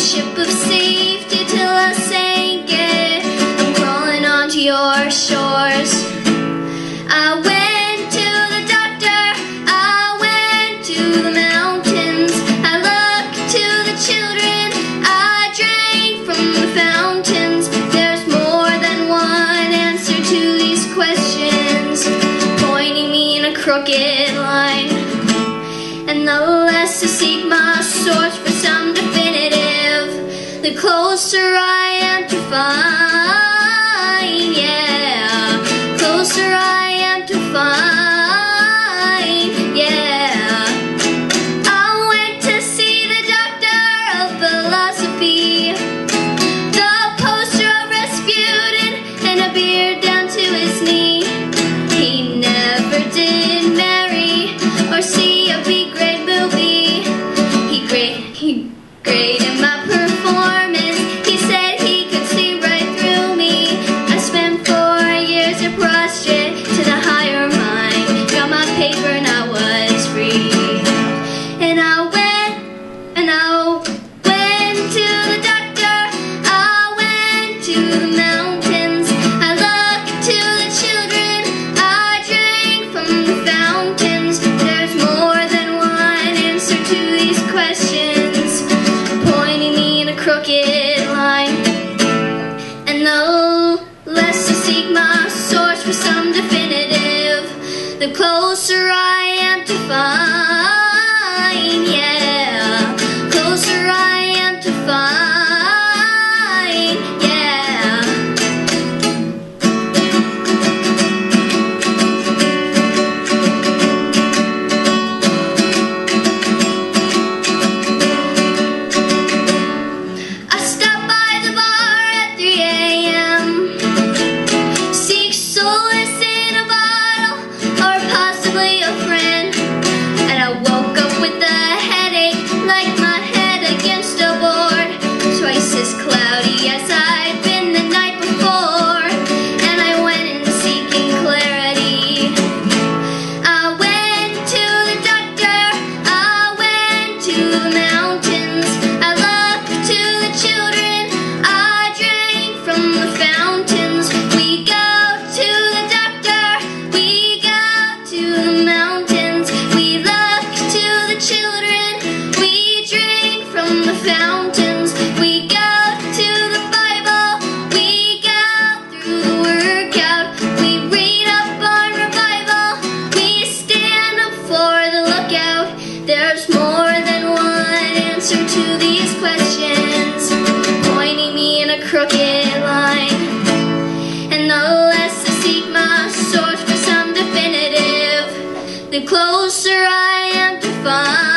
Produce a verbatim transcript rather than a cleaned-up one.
ship of safety till I sank it. I'm crawling onto your shores. I went to the doctor, I went to the mountains. I looked to the children, I drank from the fountains. There's more than one answer to these questions, pointing me in a crooked line. And the less I seek my source for some definitive, the closer I am to find, yeah, closer I am to find, yeah. I went to see the doctor of philosophy, the poster of Rasputin and a beard down to his knee. He never did marry or see a B grade movie. He grade, he graded my performance. He said he could see right through me. I spent four years a prostrate to the higher mind. Got my paper and I was free. And I went, and I went to the doctor. I went to the mountains. I looked to the children. I drank from the fountains. There's more than one answer to these questions, pointing me in a crooked line. And the less I seek my source for some definitive, the closer I am to find, yeah, closer I am to find, yeah. I stopped by the bar at three A M Seek solace in a bottle or possibly a friend. And I woke up with a headache like my head against a board, twice as cloudy as I'd been the night before. And I went in seeking clarity. I went to the doctor, I went to the mountains. I looked to the children, I drank from the fountains. We go to the doctor, we go to the mountains. We look to the children, we drink from the fountains. We go to the Bible, we go through the workout. We read up on revival, we stand up for the lookout. There's more than one answer to these questions, pointing me in a crooked line. And the less I seek my source for some definitive, the closer I am to find.